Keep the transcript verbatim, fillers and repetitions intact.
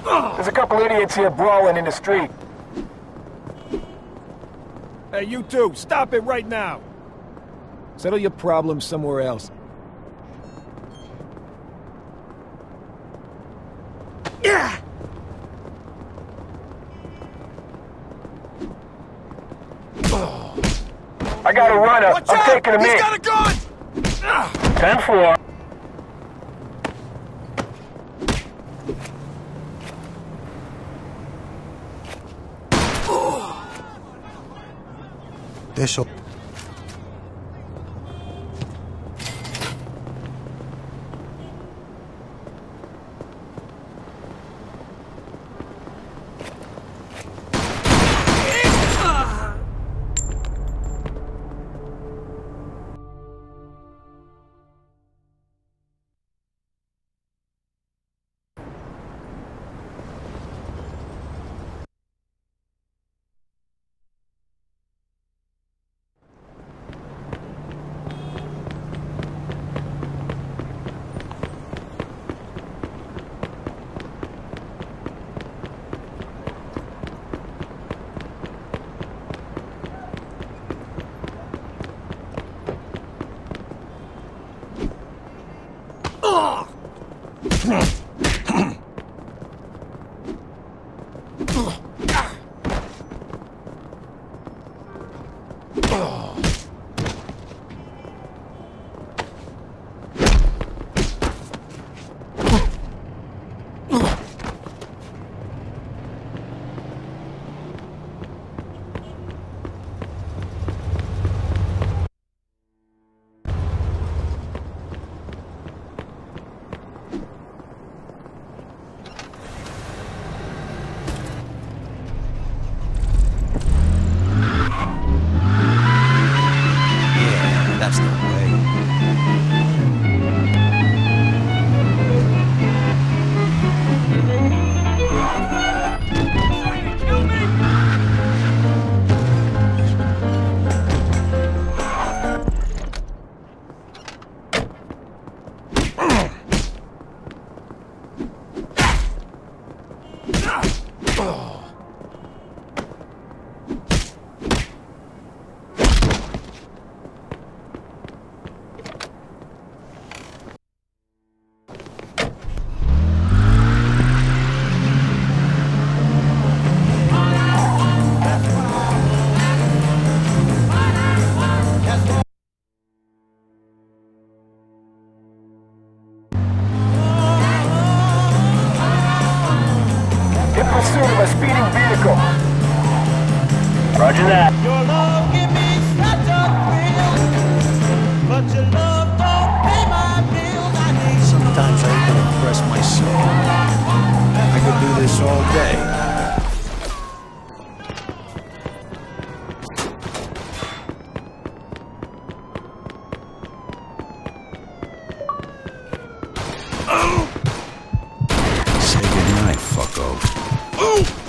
There's a couple idiots here brawling in the street. Hey, you two, stop it right now! Settle your problems somewhere else. Yeah! I got a runner. Watch I'm out! taking him He's in. got a gun! ten four. This'll... That's the way. Pursuit of a speeding vehicle. Roger that. Your love give me such a thrill, but your love don't pay my bills. I need Sometimes I can express myself. I could do this all day. Say goodnight, fucko.